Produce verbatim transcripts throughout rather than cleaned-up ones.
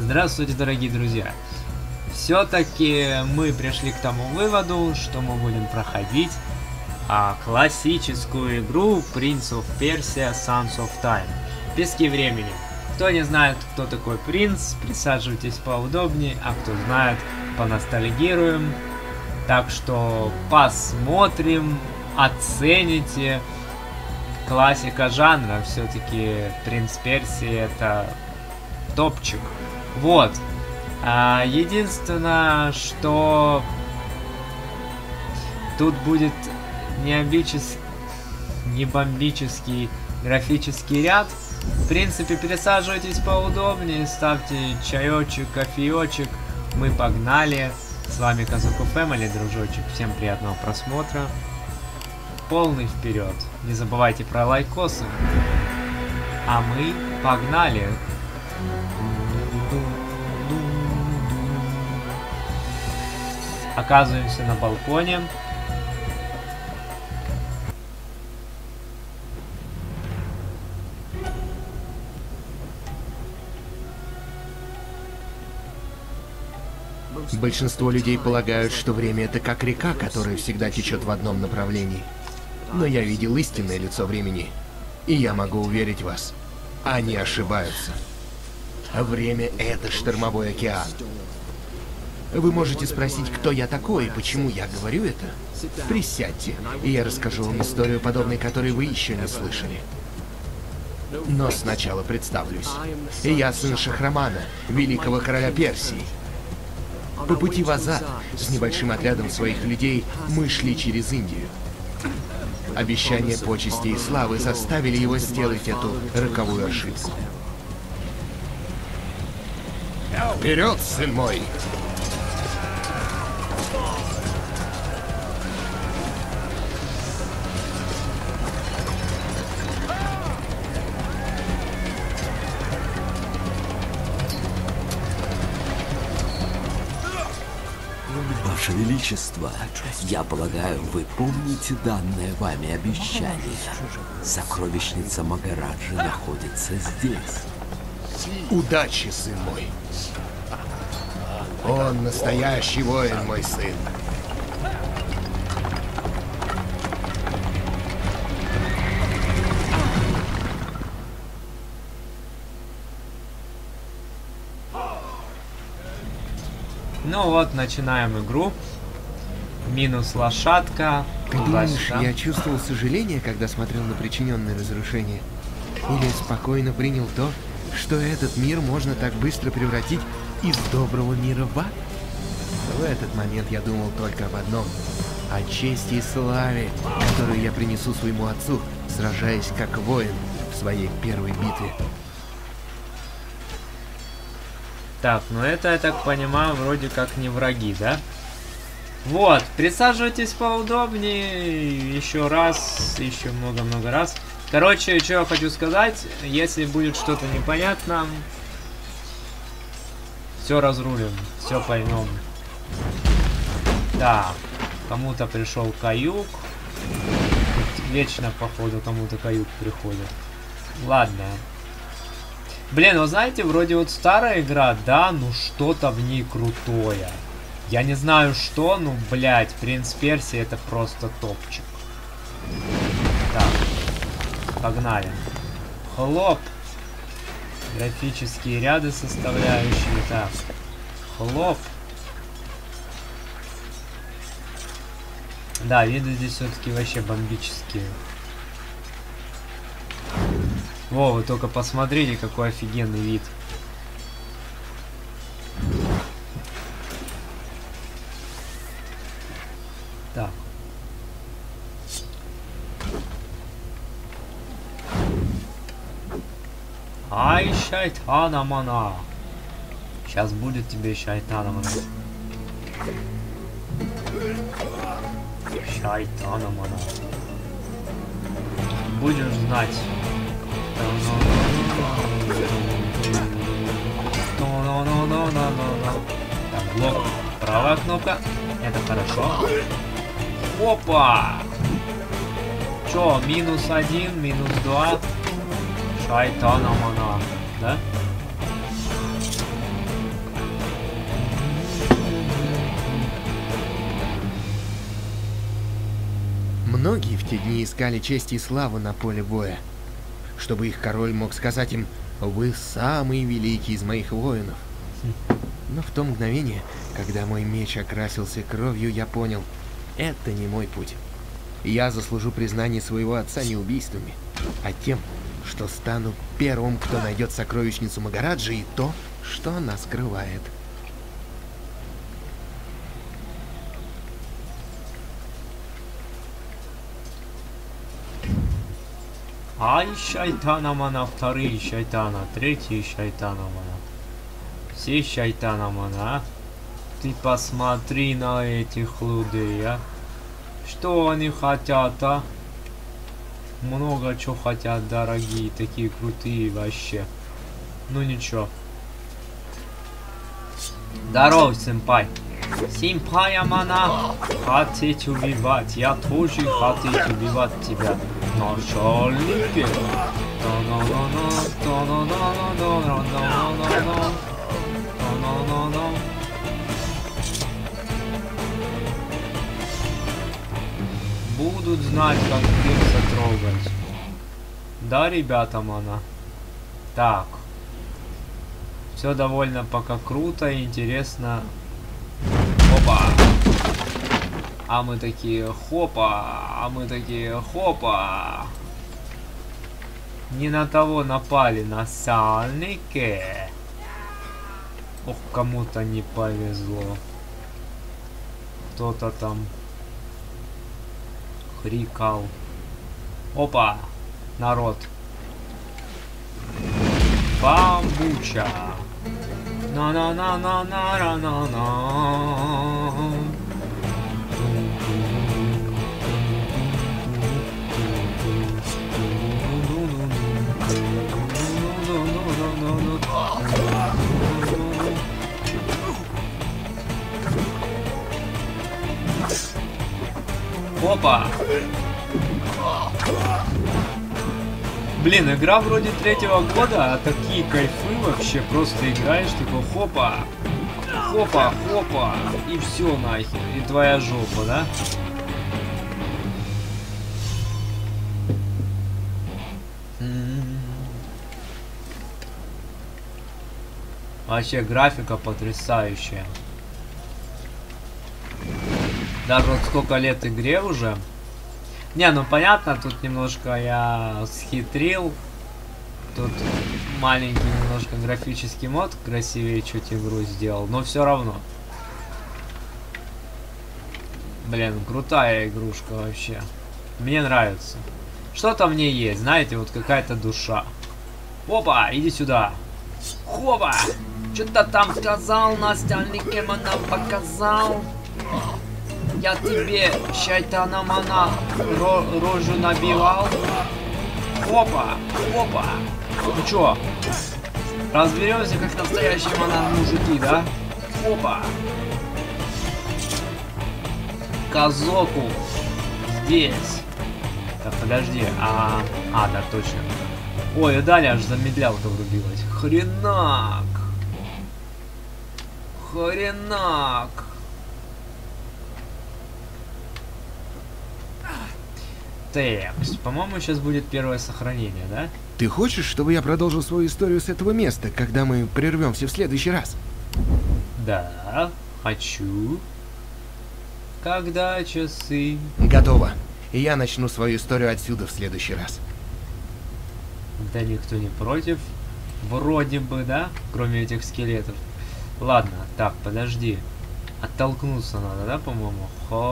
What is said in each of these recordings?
Здравствуйте, дорогие друзья! Все-таки мы пришли к тому выводу, что мы будем проходить а, классическую игру Prince of Persia Sands of Time. Пески времени. Кто не знает, кто такой принц, присаживайтесь поудобнее, а кто знает, поностальгируем. Так что посмотрим, оцените. Классика жанра, все-таки Принц Персии это топчик. Вот. А, единственное, что тут будет не амбический, не бомбический графический ряд. В принципе, пересаживайтесь поудобнее, ставьте чаечек, кофеечек. Мы погнали. С вами Казаку Фэмили, дружочек. Всем приятного просмотра. Полный вперед. Не забывайте про лайкосы. А мы погнали. Оказываемся на балконе. Большинство людей полагают, что время — это как река, которая всегда течет в одном направлении. Но я видел истинное лицо времени, и я могу уверить вас, они ошибаются. Время — это штормовой океан. Вы можете спросить, кто я такой и почему я говорю это? Присядьте, и я расскажу вам историю, подобной которой вы еще не слышали. Но сначала представлюсь. Я сын Шахрамана, великого короля Персии. По пути в Азад с небольшим отрядом своих людей мы шли через Индию. Обещания почести и славы заставили его сделать эту роковую ошибку. Вперед, сын мой! Ваше Величество, я полагаю, вы помните данное вами обещание. Сокровищница Магараджи находится здесь. Удачи, сын мой. Он настоящий воин, мой сын. Ну вот, начинаем игру. Минус лошадка. Ты думаешь, я чувствовал сожаление, когда смотрел на причиненные разрушения? Или спокойно принял то, что этот мир можно так быстро превратить из доброго мира в ад? В этот момент я думал только об одном. О чести и славе, которую я принесу своему отцу, сражаясь как воин в своей первой битве. Так, ну это, я так понимаю, вроде как не враги, да? Вот, присаживайтесь поудобнее, еще раз, еще много-много раз. Короче, что я хочу сказать, если будет что-то непонятно, все разрулим, все поймем. Так, кому-то пришел каюк. Вечно, походу, кому-то каюк приходит. Ладно. Блин, вы знаете, вроде вот старая игра, да, ну что-то в ней крутое. Я не знаю что, ну, блядь, Принц Персии это просто топчик. Так, погнали. Хлоп. Графические ряды составляющие, так. Хлоп. Да, виды здесь все-таки вообще бомбические. Во, вы только посмотрите, какой офигенный вид. Так. Ай, шайтана мана. Сейчас будет тебе шайтана мана. Шайтана мана. Будешь знать. Так, блок. Правая кнопка. Это хорошо. Опа! Чё, минус один, минус два. Шайтана мана, да? Многие в те дни искали честь и славу на поле боя, чтобы их король мог сказать им: «Вы самый великий из моих воинов». Но в то мгновение, когда мой меч окрасился кровью, я понял, это не мой путь. Я заслужу признание своего отца не убийствами, а тем, что стану первым, кто найдет сокровищницу Магараджи и то, что она скрывает. Ай, шайтана мана, вторые шайтана, третий шайтана мана. Все шайтана мана. Ты посмотри на этих людей, а. Что они хотят, а? Много чего хотят, дорогие, такие крутые вообще. Ну ничего. Здорово, сэмпай. Сэмпай, мана. Хотеть убивать. Я тоже хотеть убивать тебя. Начальники. Будут знать, как птица трогать. Да, ребята, мана? Так. Все довольно пока круто и интересно. Опа! А мы такие хопа! А мы такие хопа! Не на того напали насальники. Ох, кому-то не повезло. Кто-то там хрикал. Опа! Народ. Бамбуча. На-на-на-на-на-на-на-на. Опа! Блин, игра вроде третьего года, а такие кайфы вообще, просто играешь, такой хопа, хопа, хопа, и все нахер, и твоя жопа, да? Вообще графика потрясающая. Даже вот сколько лет игре уже. Не, ну понятно, тут немножко я схитрил. Тут маленький немножко графический мод красивее чуть игру сделал, но все равно. Блин, крутая игрушка вообще. Мне нравится. Что-то в ней есть, знаете, вот какая-то душа. Опа, иди сюда. Хопа! Что-то там сказал, Настя, нам показал. Я тебе, шайтана мана, ро рожу набивал. Опа, опа. Ну чё, разберемся, как настоящие мана мужики, да? Опа. Казоку здесь. Так, подожди, а... А, да, точно. Ой, и далее аж замедлялка врубилась. Хренак. Хренак. Так, по-моему, сейчас будет первое сохранение, да? Ты хочешь, чтобы я продолжил свою историю с этого места, когда мы прервемся в следующий раз? Да, хочу. Когда часы? Готово. И я начну свою историю отсюда в следующий раз. Да никто не против. Вроде бы, да? Кроме этих скелетов. Ладно, так, подожди. Оттолкнуться надо, да, по-моему?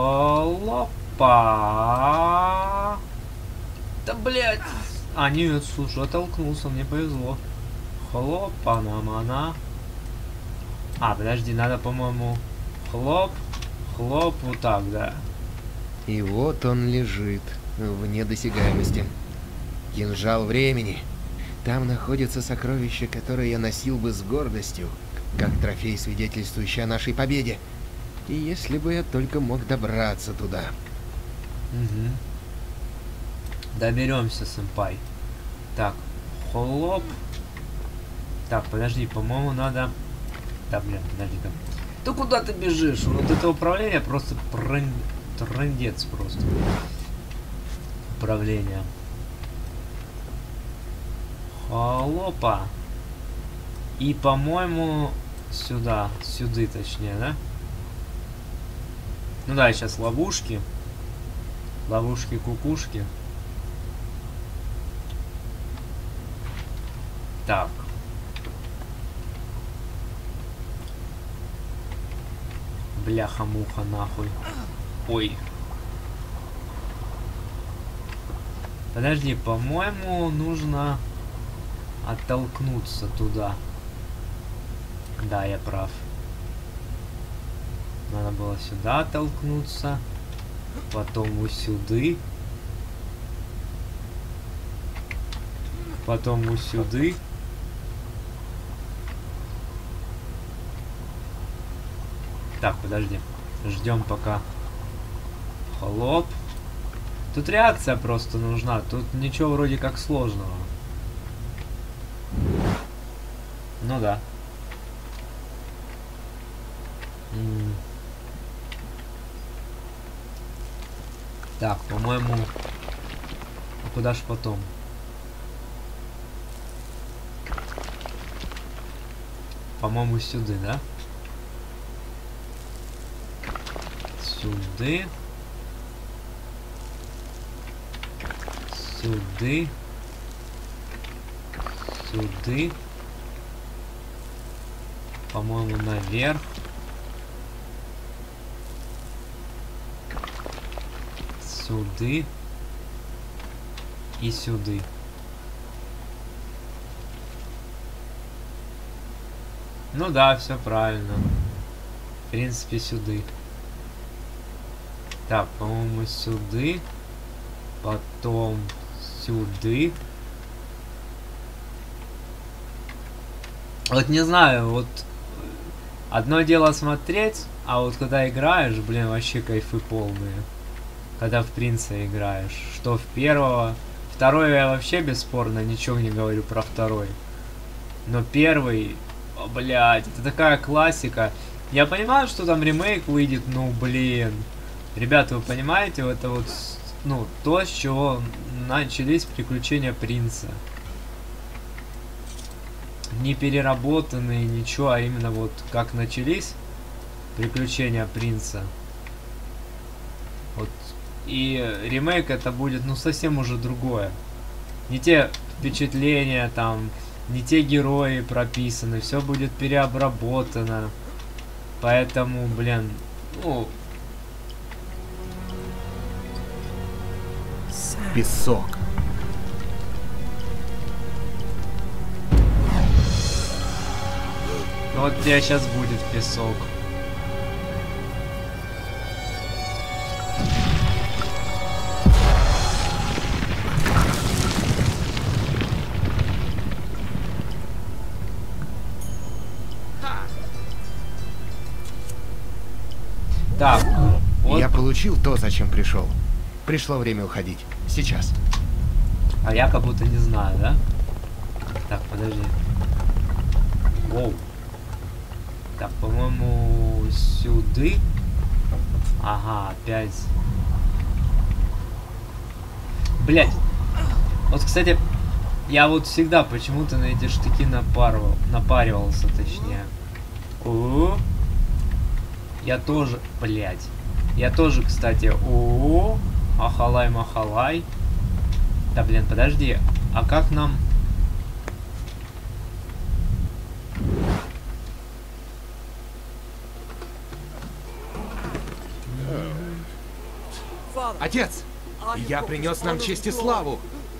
Хлопа. Да, блядь. А, нет, слушай, оттолкнулся, мне повезло. Хлопа, на-мана. А, подожди, надо, по-моему, хлоп, хлоп, вот так, да. И вот он лежит, вне досягаемости. Кинжал времени. Там находится сокровище, которое я носил бы с гордостью, как трофей, свидетельствующий о нашей победе. И если бы я только мог добраться туда. Угу. Доберемся, сэмпай. Так, хлоп. Так, подожди, по-моему, надо... Да, блин, подожди там. Да куда ты бежишь? Вот это управление просто прын... трындец просто. управления. Холопа. И, по-моему, сюда. Сюда, точнее, да? Ну да, сейчас ловушки. Ловушки-кукушки. Так. Бляха-муха, нахуй. Ой. Подожди, по-моему, нужно оттолкнуться туда. Да, я прав. Надо было сюда оттолкнуться. Потом вот сюда. Потом вот сюда. Так, подожди. Ждем пока. Хлоп. Тут реакция просто нужна. Тут ничего вроде как сложного. Ну да. М-м. Так, по-моему... А куда ж потом? По-моему, сюда, да? Сюда. Сюда. Сюда. По-моему, наверх. Сюда. И сюда. Ну да, все правильно. В принципе, сюда. Так, по-моему, сюда. Потом сюда. Вот не знаю, вот одно дело смотреть, а вот когда играешь, блин, вообще кайфы полные. Когда в принца играешь. Что в первого. Второй я вообще бесспорно ничего не говорю про второй. Но первый, о, блядь, это такая классика. Я понимаю, что там ремейк выйдет, ну блин. Ребята, вы понимаете, это вот, ну, то, с чего начались приключения принца. Не переработанные, ничего, а именно вот как начались приключения принца. Вот. И ремейк это будет, ну, совсем уже другое. Не те впечатления там, не те герои прописаны, все будет переобработано. Поэтому, блин, ну... Песок. Вот у тебя сейчас будет песок. Так, вот. Я получил то, зачем пришел. Пришло время уходить. Сейчас. А я как будто не знаю, да? Так, подожди. Воу. Так, по-моему, сюда. Ага, опять. Блять. Вот, кстати, я вот всегда почему-то на эти штыки напарывал, напаривался, точнее. О-о-о. Я тоже, блять. Я тоже, кстати, о-о-о. Ахалай-махалай. Да, блин, подожди. А как нам... Отец, я принес нам честь и славу.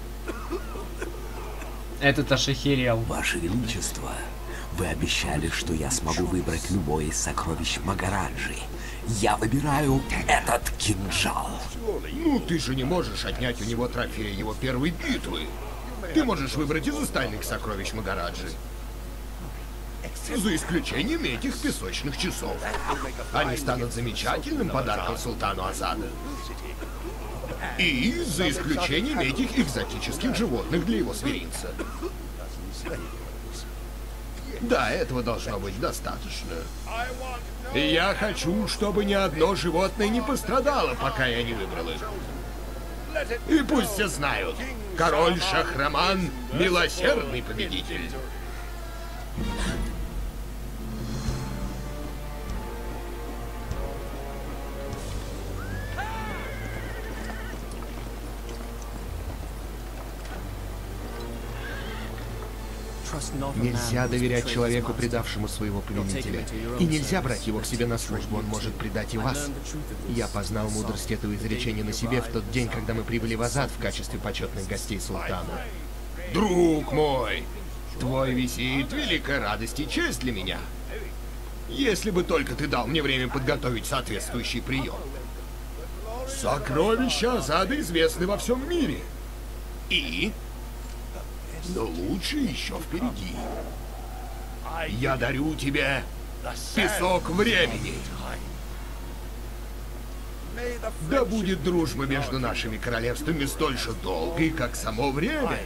Этот аж охерел. Ваше Величество, вы обещали, что я смогу выбрать любое из сокровищ Магараджи. Я выбираю этот кинжал. Ну, ты же не можешь отнять у него трофей его первой битвы. Ты можешь выбрать из остальных сокровищ Магараджи. За исключением этих песочных часов. Они станут замечательным подарком султану Азада. И за исключением этих экзотических животных для его зверинца. Да, этого должно быть достаточно. И я хочу, чтобы ни одно животное не пострадало, пока я не выбрал их. И пусть все знают, король Шахраман — милосердный победитель. Нельзя доверять человеку, предавшему своего пленителя. И нельзя брать его к себе на службу, он может предать и вас. Я познал мудрость этого изречения на себе в тот день, когда мы прибыли в Азад в качестве почетных гостей султана. Друг мой, твой визит — великая радость и честь для меня. Если бы только ты дал мне время подготовить соответствующий прием. Сокровища Азада известны во всем мире. И... но лучше еще впереди. Я дарю тебе песок времени. Да будет дружба между нашими королевствами столь же долгой, как само время.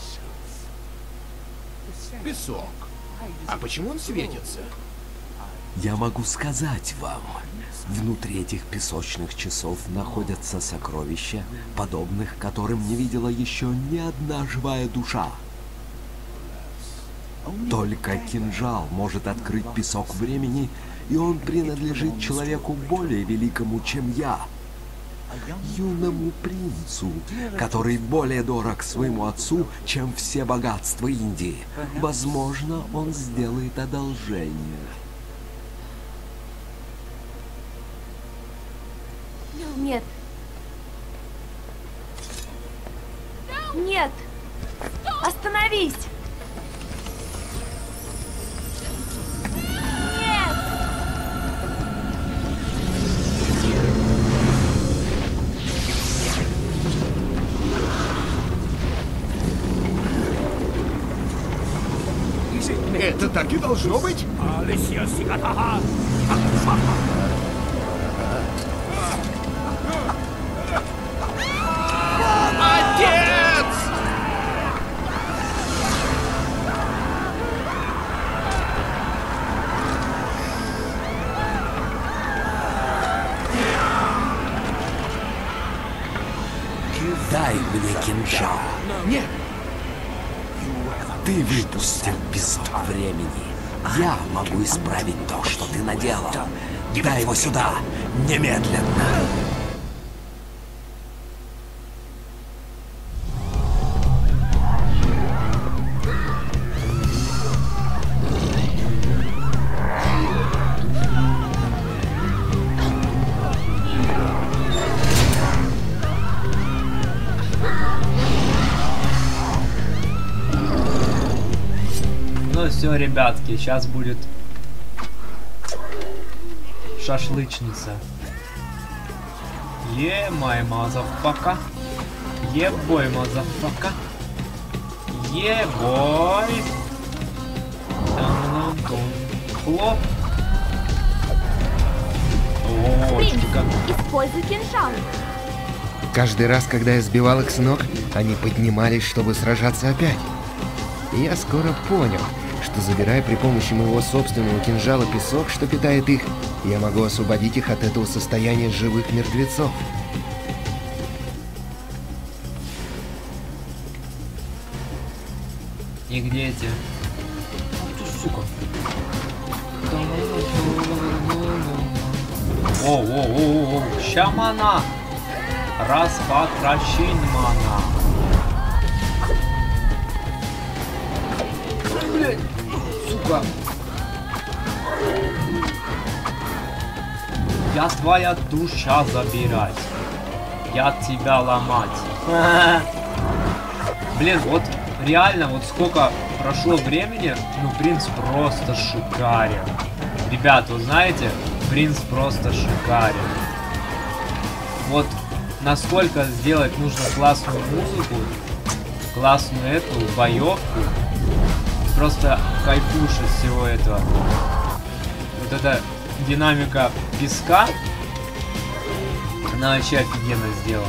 Песок. А почему он светится? Я могу сказать вам, внутри этих песочных часов находятся сокровища, подобных которым не видела еще ни одна живая душа. Только кинжал может открыть песок времени, и он принадлежит человеку более великому, чем я. Юному принцу, который более дорог своему отцу, чем все богатства Индии. Возможно, он сделает одолжение. Нет. Нет! Остановись! Это так и должно быть? Молодец! Дай мне кинжал. Нет. Ты выпустил песок времени. Я могу исправить то, что ты наделал. Дай его сюда, немедленно. Все, ребятки, сейчас будет шашлычница. Е, май мазафака. Е, бой мазафака. Е, бой. Хлоп. О, Используй кинжал. Каждый раз, когда я сбивал их с ног, они поднимались, чтобы сражаться опять. И я скоро понял, что, забирая при помощи моего собственного кинжала песок, что питает их, я могу освободить их от этого состояния живых мертвецов. И где эти? Ах ты, сука. О-о-о-о, щамана! Распотращинмана! Блять, сука! Я твоя душа забирать. Я тебя ломать. Блин, вот реально, вот сколько прошло времени, ну, принц просто шикарен. Ребят, вы знаете, принц просто шикарен. Вот насколько сделать нужно классную музыку, классную эту боевку. Просто кайфуешь от всего этого. Вот эта динамика песка, она вообще офигенно сделана.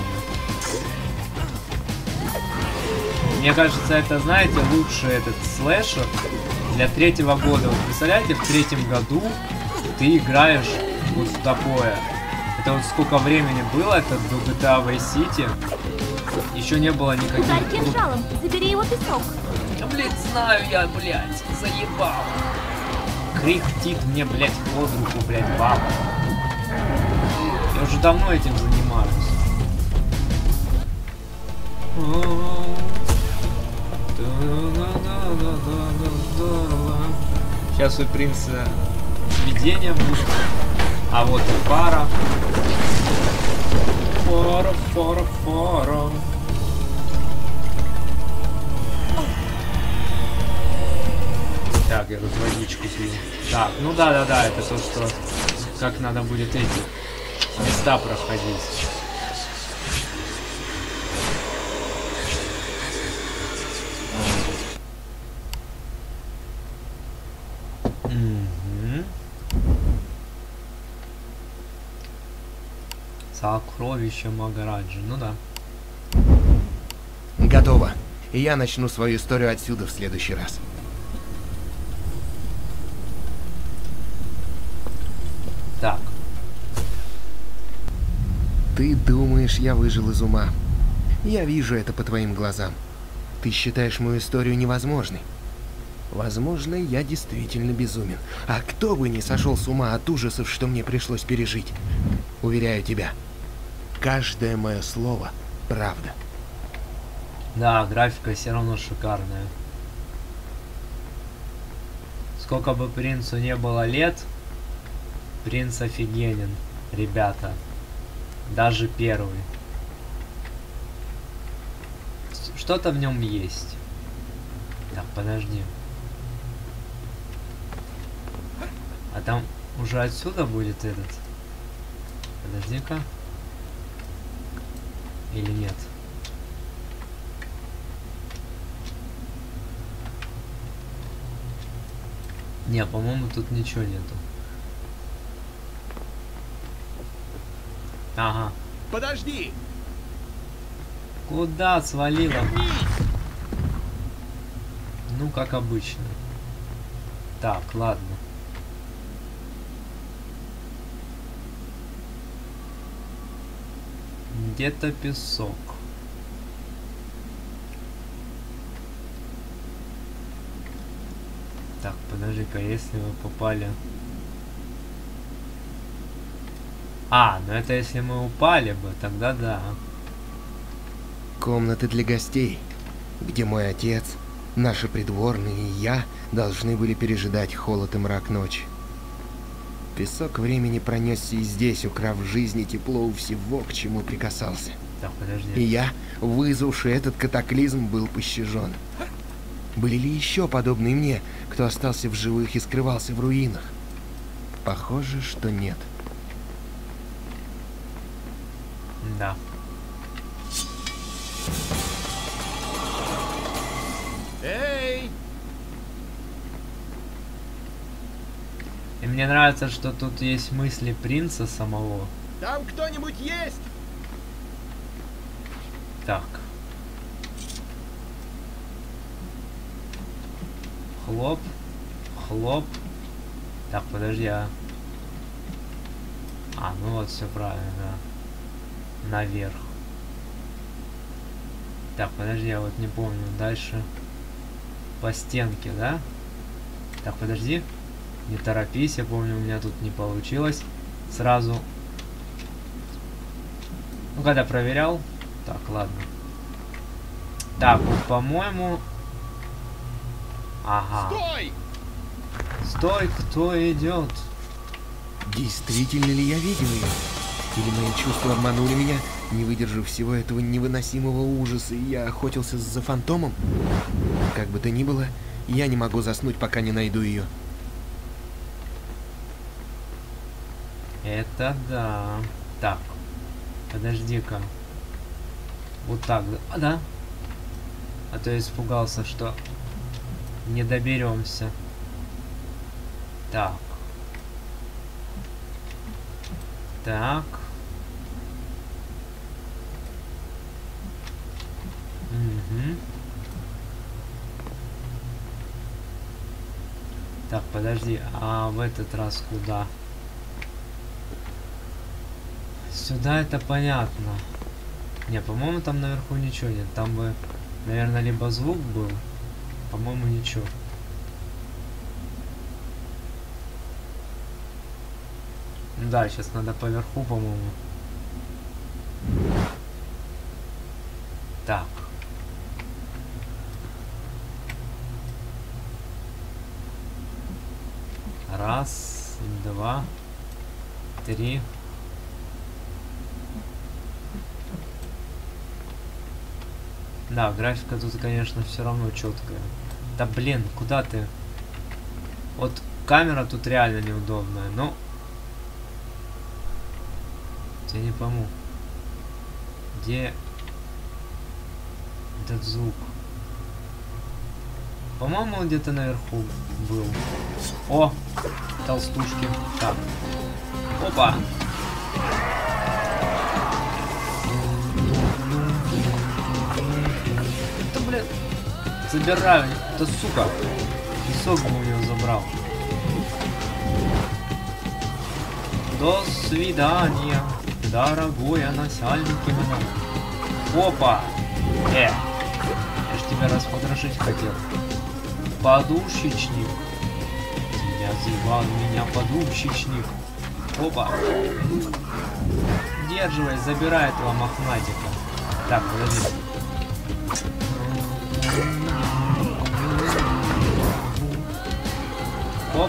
Мне кажется, это, знаете, лучший этот слэшер для третьего года. Вот представляете, в третьем году ты играешь вот в такое. Это вот сколько времени было, это до джи ти эй Vice City. Еще не было никаких... Ударь кинжалом, забери его песок. Да, блядь, знаю я, блядь, заебал. Кряхтит мне, блядь, под руку, блядь, баба. Я уже давно этим занимаюсь. Сейчас у принца видение будет. А вот и пара. Фора, фора, фора. Так, я тут водичку пью. Так, ну да-да-да, это то, что... Как надо будет эти места проходить. Угу. Сокровище Магараджи, ну да. Готово. И я начну свою историю отсюда в следующий раз. Так. Ты думаешь, я выжил из ума? Я вижу это по твоим глазам. Ты считаешь мою историю невозможной. Возможно, я действительно безумен. А кто бы не сошел с ума от ужасов, что мне пришлось пережить? Уверяю тебя, каждое мое слово — правда. Да, графика все равно шикарная. Сколько бы принцу не было лет, принц офигенен, ребята. Даже первый. Что-то в нем есть. Так, подожди. А там уже отсюда будет этот. Подожди-ка. Или нет? Не, по-моему, тут ничего нету. Ага. Подожди! Куда свалила? Ну, как обычно. Так, ладно. Где-то песок. Так, подожди-ка, если вы попали... А, ну это если мы упали бы, тогда да. Комнаты для гостей, где мой отец, наши придворные и я должны были пережидать холод и мрак ночи. Песок времени пронесся и здесь, украв жизни тепло у всего, к чему прикасался. Так, подожди. И я, вызвавший этот катаклизм, был пощажен. Были ли еще подобные мне, кто остался в живых и скрывался в руинах? Похоже, что нет. Да. Эй! И мне нравится, что тут есть мысли принца самого. Там кто-нибудь есть? Так. Хлоп. Хлоп. Так, подожди, а... А, ну вот, все правильно, да. Наверх. Так, подожди, я вот не помню. Дальше. По стенке, да? Так, подожди. Не торопись, я помню, у меня тут не получилось. Сразу. Ну, когда проверял. Так, ладно. Так, вот, по-моему... Ага. Стой! Стой, кто идет? Действительно ли я видел ее? Или мои чувства обманули меня, не выдержав всего этого невыносимого ужаса, и я охотился за фантомом? Как бы то ни было, я не могу заснуть, пока не найду ее. Это да. Так. Подожди-ка. Вот так. А, да. А то я испугался, что не доберемся. Так. Так. Угу. Так, подожди, а в этот раз куда? Сюда это понятно. Не, по-моему, там наверху ничего нет. Там бы, наверное, либо звук был. По-моему, ничего. Да, сейчас надо поверху, по-моему. Так. Раз, два, три. Да, графика тут, конечно, все равно четкая. Да блин, куда ты? Вот камера тут реально неудобная, но... Я не пойму. Где этот звук? По-моему, он где-то наверху был. О! Толстушки. Так. Опа! Это, блин, забираю. Это сука. Песок бы у него забрал. До свидания, дорогой начальник именно. Опа! Э! Я ж тебя распотрошить хотел. Подушечник. Тебя звал меня подушечник. Опа! Удерживай, забирай этого мохнатика. Так, подожди. Оп!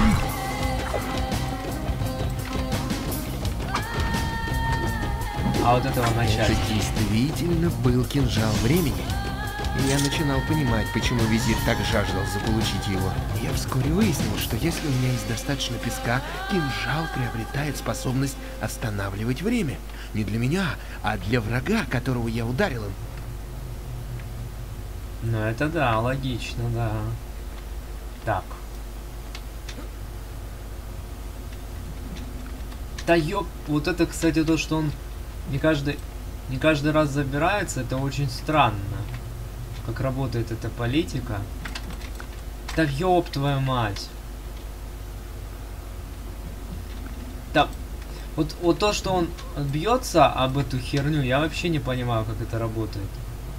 А вот этого начальника. Это действительно был кинжал времени. И я начинал понимать, почему визирь так жаждал заполучить его. Я вскоре выяснил, что если у меня есть достаточно песка, кинжал приобретает способность останавливать время. Не для меня, а для врага, которого я ударил им. Ну это да, логично, да. Так. Да ёп, вот это, кстати, то, что он не каждый, не каждый раз забирается, это очень странно. Как работает эта политика. Да ёб твою мать. Да. Вот, вот то, что он бьется об эту херню, я вообще не понимаю, как это работает.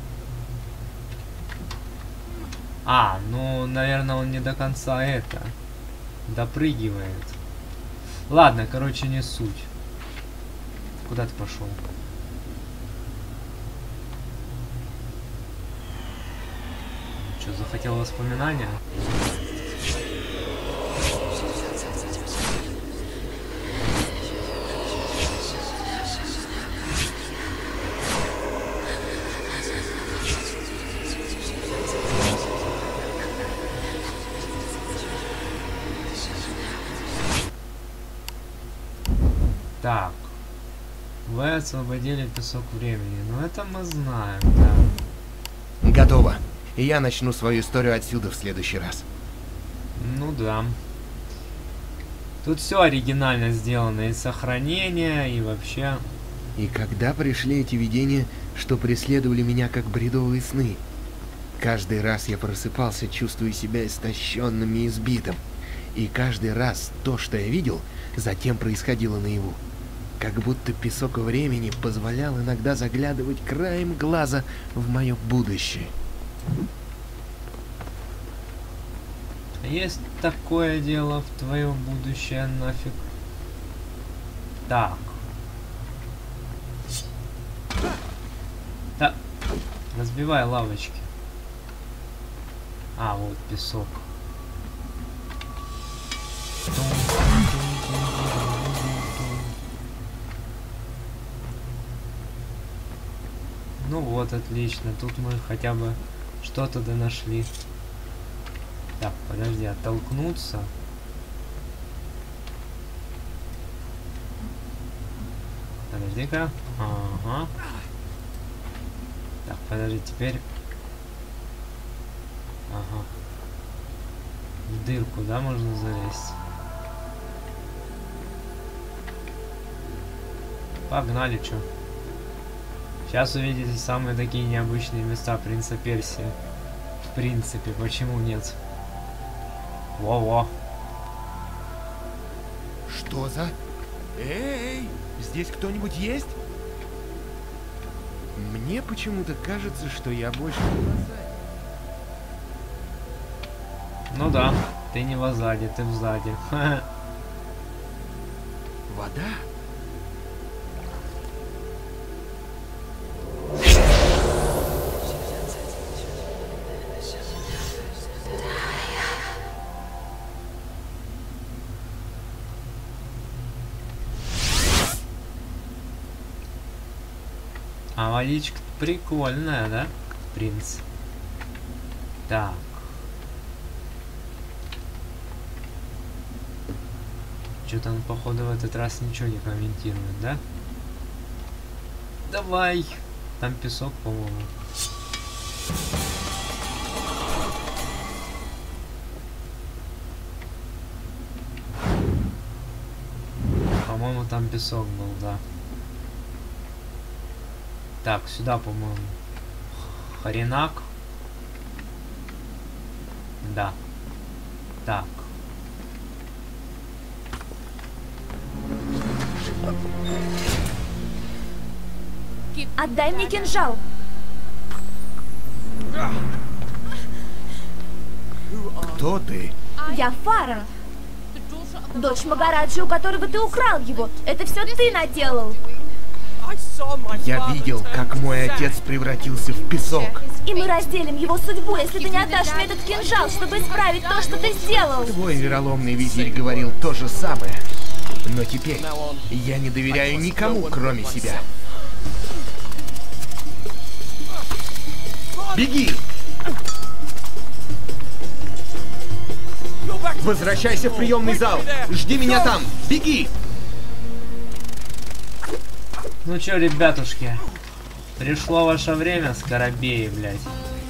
А, ну, наверное, он не до конца это допрыгивает. Ладно, короче, не суть. Куда ты пошел? Что, захотел воспоминания? Так. Вы освободили песок времени. Ну это мы знаем, да. Готово. И я начну свою историю отсюда в следующий раз. Ну да. Тут все оригинально сделано. И сохранение, и вообще... И когда пришли эти видения, что преследовали меня как бредовые сны? Каждый раз я просыпался, чувствуя себя истощенным и избитым. И каждый раз то, что я видел, затем происходило наяву. Как будто песок времени позволял иногда заглядывать краем глаза в мое будущее. Есть такое дело в твое будущее нафиг. Так. Да. Разбивай лавочки. А, вот песок. Ну вот, отлично. Тут мы хотя бы что-то да нашли. Так, подожди, оттолкнуться. Подожди-ка. Ага. Так, подожди, теперь... Ага. В дырку, да, можно залезть? Погнали, чё. Сейчас увидите самые такие необычные места принца Персии. В принципе, почему нет? Во-во. Что за... Эй, здесь кто-нибудь есть? Мне почему-то кажется, что я больше не в Азаде. Ну да, ты не в Азаде, ты в Заде. Вода? А водичка прикольная, да, принц? Так. Что-то он, походу, в этот раз ничего не комментирует, да? Давай. Там песок, по-моему. По-моему, там песок был, да. Так, сюда, по-моему. Харинак. Да. Так. Отдай мне кинжал. Кто ты? Я Фара. Дочь Магараджи, у которого ты украл его. Это все ты наделал. Я видел, как мой отец превратился в песок. И мы разделим его судьбу, если ты не отдашь мне этот кинжал, чтобы исправить то, что ты сделал. Твой вероломный визирь говорил то же самое. Но теперь я не доверяю никому, кроме себя. Беги! Возвращайся в приемный зал! Жди меня там! Беги! Ну чё, ребятушки, пришло ваше время, скоробеи, блядь.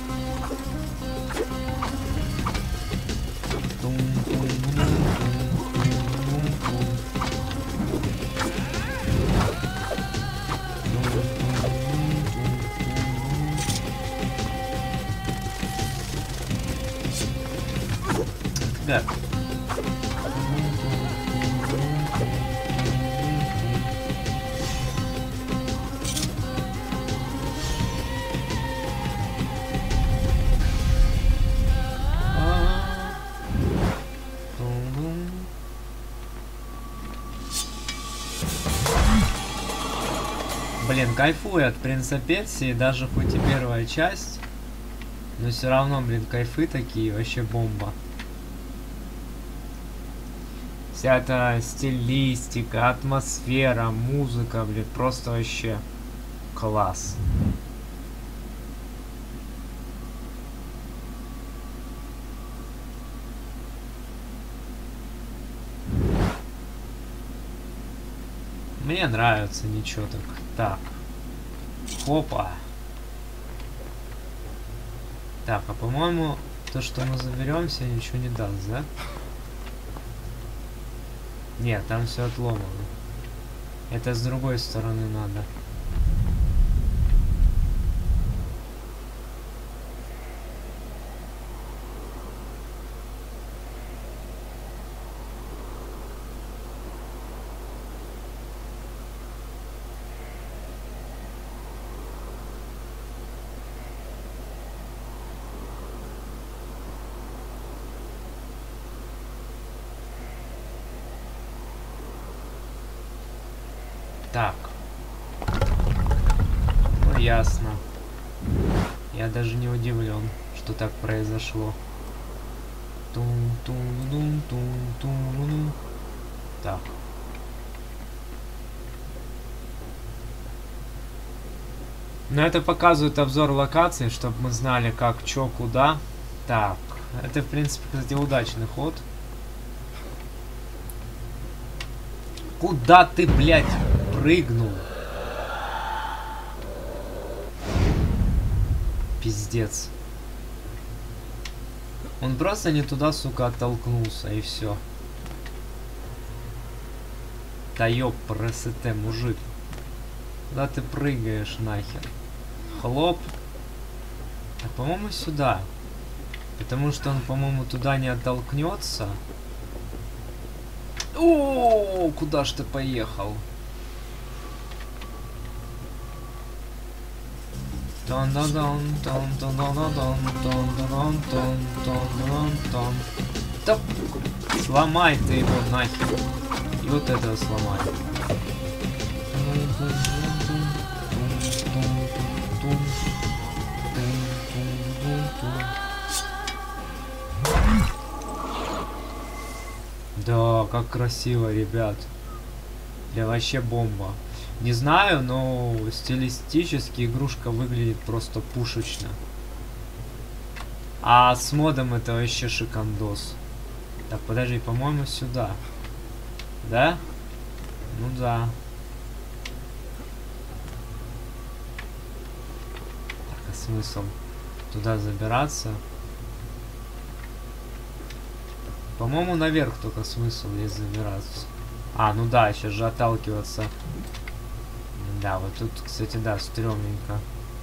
Так. Блин, кайфую от Принца Персии, даже хоть и первая часть, но все равно, блин, кайфы такие, вообще бомба. Вся эта стилистика, атмосфера, музыка, блин, просто вообще класс. Мне нравится, ничего так. Так. Хопа. Так, а по-моему, то, что мы заберемся, ничего не даст, да? Нет, там все отломано. Это с другой стороны надо. Так. Ну, ясно. Я даже не удивлен, что так произошло. Тун-тун-дун-тун-тун-тун. Так. Но это показывает обзор локации, чтобы мы знали, как, чё, куда. Так. Это, в принципе, кстати, удачный ход. Куда ты, блядь, прыгнул? Пиздец. Он просто не туда, сука, оттолкнулся, и все. Да ёп, просыте, мужик. Куда ты прыгаешь нахер? Хлоп. А, по-моему, сюда. Потому что он, по-моему, туда не оттолкнется. О, куда ж ты поехал? Да сломай ты его нахер. И вот этого сломай. Да, как красиво, ребят. Да, вообще бомба. Не знаю, но стилистически игрушка выглядит просто пушечно. А с модом это вообще шикандос. Так, подожди, по-моему, сюда. Да? Ну да. Так, а смысл туда забираться? По-моему, наверх только смысл есть забираться. А, ну да, сейчас же отталкиваться. Да, вот тут, кстати, да, стрёмненько.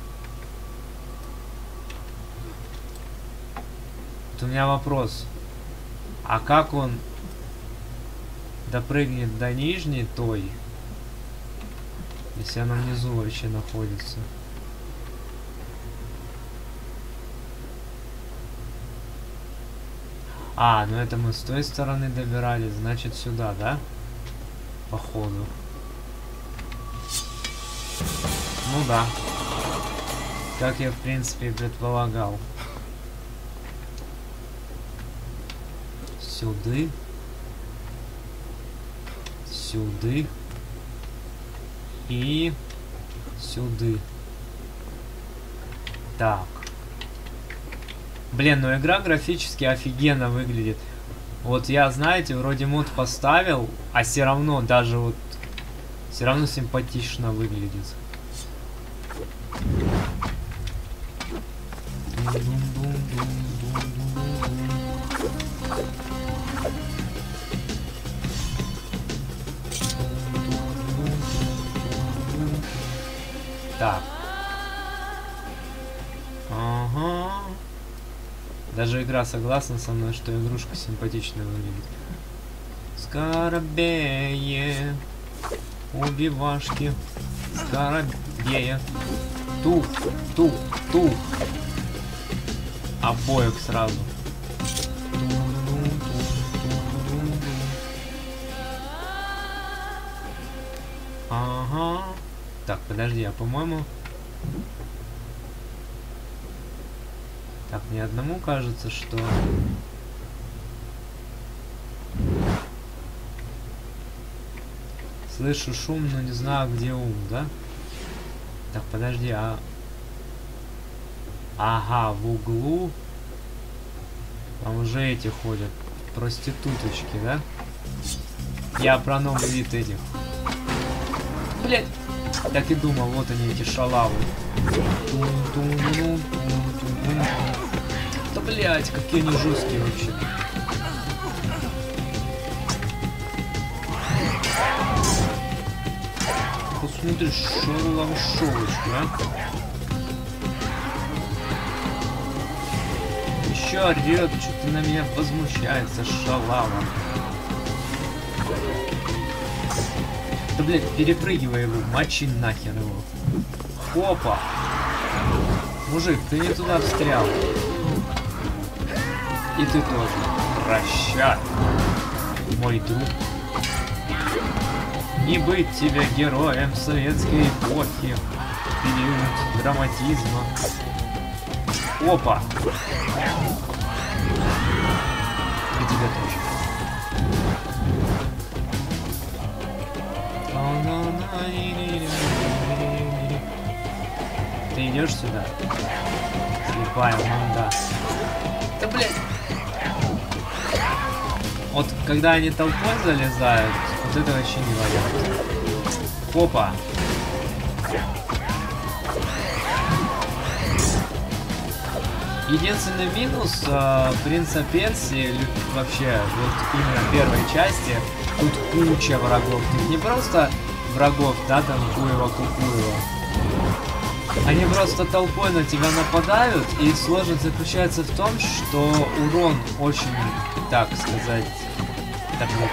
Вот у меня вопрос. А как он допрыгнет до нижней той, если она внизу вообще находится? А, ну это мы с той стороны добирались, значит сюда, да? Походу. Ну да. Как я в принципе и предполагал. Сюды. Сюды. И сюды. Так. Блин, ну игра графически офигенно выглядит. Вот я, знаете, вроде мод поставил, а все равно даже вот все равно симпатично выглядит. Так. Ага. Даже игра согласна со мной, что игрушка симпатично выглядит. Скоробее. Убивашки. Скоробея. Тух, тух, тух. Обоих сразу. Ага. Так, подожди, а по-моему... Так, мне одному кажется, что... Слышу шум, но не знаю, где ум, да? Так, подожди, а... Ага, в углу... Там уже эти ходят. Проституточки, да? Я про новый вид этих. Блять! Так и думал, вот они, эти шалавы. Да блять, какие они жесткие вообще. Посмотри, шалавшовочка, а? Еще орет, что-то на меня возмущается, шалава. Да, блядь, перепрыгивай его, мочи нахер его. Хопа! Мужик, ты не туда встрял. И ты тоже. Прощай, мой друг. Не быть тебе героем советской эпохи. Период драматизма. Опа! И тебя тоже. Ты идешь сюда? Слепая манда. Да блядь! Вот когда они толпой залезают, вот это вообще не вариант. Опа! Единственный минус э, Принца Персии, вообще, вот именно первой части, тут куча врагов. Тут не просто врагов, да, там Куева-Кукуева. Они просто толпой на тебя нападают, и сложность заключается в том, что урон очень, так сказать, так вот.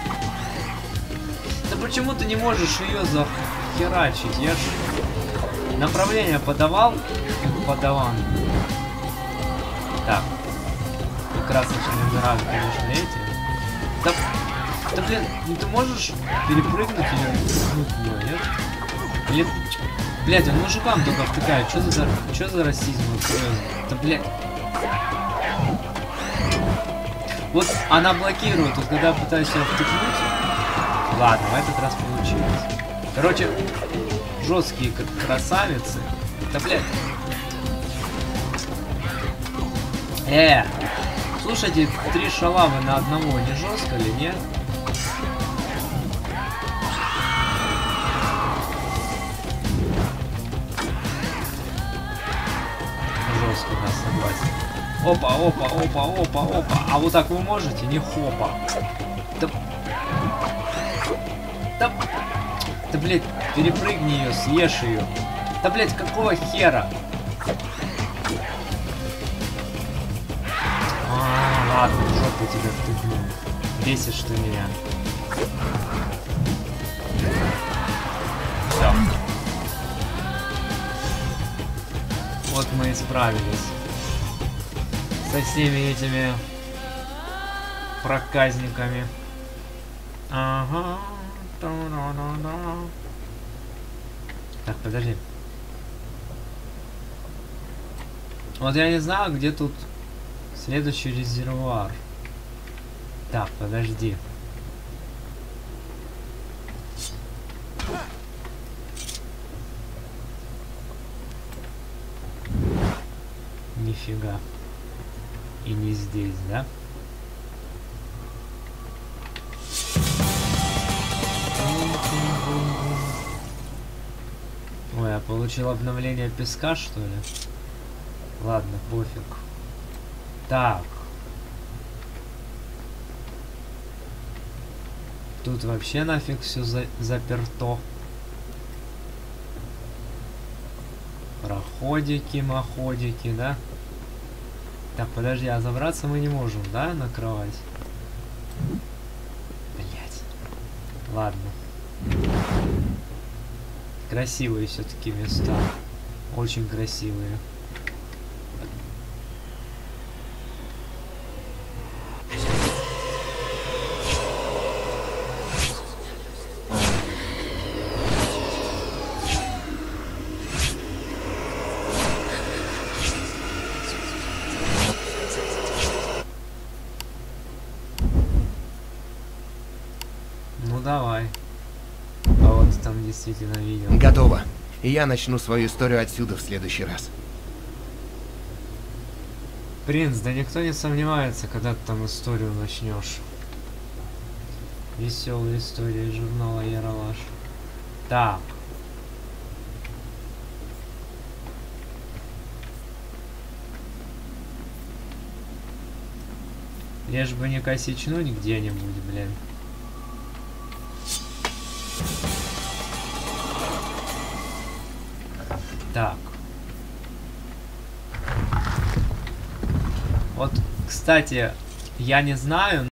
Да почему ты не можешь ее захерачить? Я ж... Направление подавал, подаван. Так. И красочные умирают, конечно, эти. Да, да блин, ну ты можешь перепрыгнуть или втыкнуть в нее, нет? Или... Блядь, он мужикам только втыкает. Что за... Что за расизм? Да блядь. Вот она блокирует, вот когда я пытаюсь ее втыкнуть. Ладно, в этот раз получилось. Короче, жесткие красавицы. Да блядь. Э, слушайте, три шалавы на одного, не жестко ли, нет? Жестко, да, согласен. Опа, опа, опа, опа, опа. А вот так вы можете? Не хопа. Да, да, да блядь, перепрыгни ее, съешь ее. Да блядь, какого хера? А, ладно, в жопу тебя втыкну. Бесишь ты меня. Все. Вот мы и справились со всеми этими проказниками. Ага. Так, подожди. Вот я не знаю, где тут следующий резервуар. Так, подожди. Нифига. И не здесь, да? Ой, я получил обновление песка, что ли? Ладно, пофиг. Так. Тут вообще нафиг все за заперто. Проходики, маходики, да? Так, подожди, а забраться мы не можем, да, на кровать? Блять. Ладно. Красивые все-таки места. Очень красивые. Ну давай. А вот там действительно видел. Готово. И я начну свою историю отсюда в следующий раз. Принц, да никто не сомневается, когда ты там историю начнешь. Веселая история из журнала Яралаш. Так. Лишь бы не косичнуть где-нибудь, блин. Так. Вот, кстати, я не знаю,